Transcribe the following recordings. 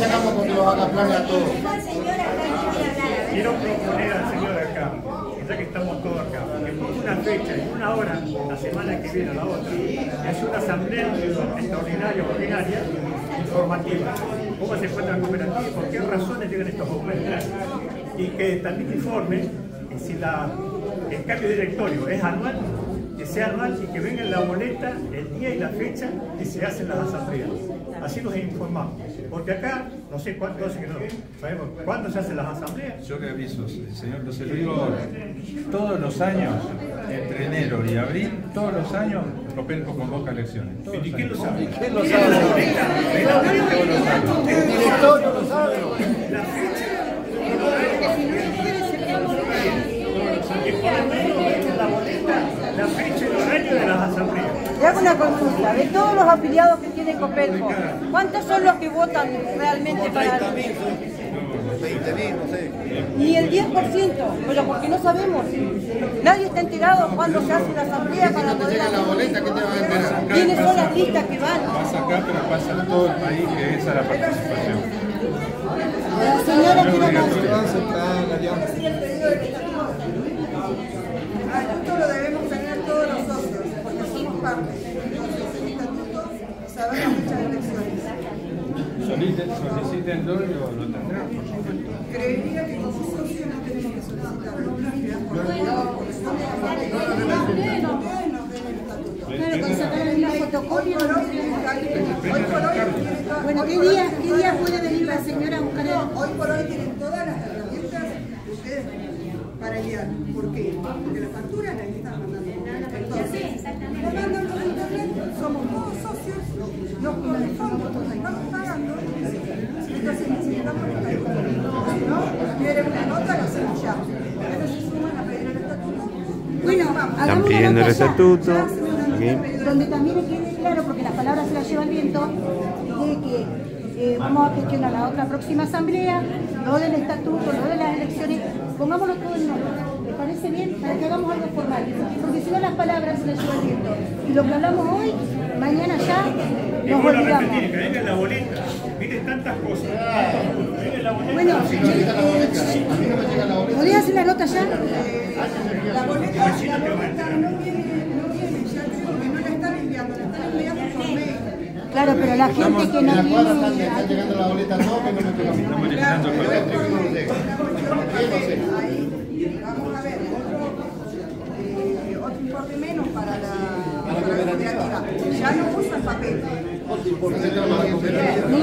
llegamos cuando los haga planes a todos. Quiero proponer al señor acá, ya que estamos todos acá, que ponga una fecha y una hora, la semana que viene a la otra, que haya una asamblea extraordinaria, ordinaria, informativa. ¿Cómo se encuentra la cooperativa? ¿Por qué razones llegan estos documentos? Y que también informe que si el cambio de directorio es anual, que sea anual y que venga en la boleta el día y la fecha que se hacen las asambleas. Así nos informamos. Porque acá, no sé cuánto hace que no sabemos cuándo se hacen las asambleas. Yo que aviso, señor, entonces lo digo ahora. Todos los años, entre enero y abril, todos los años, Copelco convoca elecciones. ¿Y quién lo sabe? ¿Quién lo sabe? El directorio lo sabe. La fecha, que por lo menos venga en la boleta la fecha y el horario de las asambleas. Le hago una consulta, de todos los afiliados que tiene Copelco, ¿cuántos son los que votan realmente para 30.000, 20.000, no sé. Ni el 10%, pero porque no sabemos. Nadie está enterado cuándo se hace la asamblea para No te poder llega la boleta, ¿qué te van a enterar? ¿Quiénes son las listas que van? Pasa acá, pero pasa en todo el país, que esa es la participación. La señora quiere más. Esto lo debemos tener todos los socios, porque somos parte. Entonces, el estatuto, saber las fechas de elecciones. Soliciten lo tendrán, por supuesto. Creería que como socios no tenemos que solicitarlo. Claro, con sacar una fotocopia. Hoy por hoy tienen todas. Bueno, ¿qué día puede venir la señora a buscar el... Hoy por hoy tienen todas las herramientas que ustedes para guiar. ¿Por qué? Porque las facturas las están mandando. Entonces, lo mandan por internet, somos todos socios, nos corresponde, porque estamos pagando. Entonces necesitamos el estatuto. Si no, quieren una nota, lo hacemos ya. Pero se suman a pedir el estatuto. Bueno, Están pidiendo el estatuto. Donde también quede claro, porque las palabras se las lleva el viento, de que vamos a gestionar la otra próxima asamblea, lo del estatuto, lo de las elecciones, pongámoslo todo en orden. ¿Les parece bien? Para que hagamos algo formal. Porque si no las palabras se las lleva el viento. Y lo que hablamos hoy, mañana ya nos olvidamos. Que venga en la boleta. Miren tantas cosas. Venga en la boleta. Bueno, A mí no me llega la boleta. ¿podrías hacer la nota ya? La boleta no viene, ya creo que no la están enviando, la están enviando por mail. Claro, pero la gente que no En la cuadra están tiene... llegando la boleta, no, que no me llega. Estamos eliminando el papel. Ahí vamos a ver otro importe menos para la cooperativa. Ya no usan papel.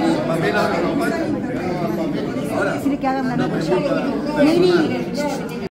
Decirle que hagan una nota ya. Negri,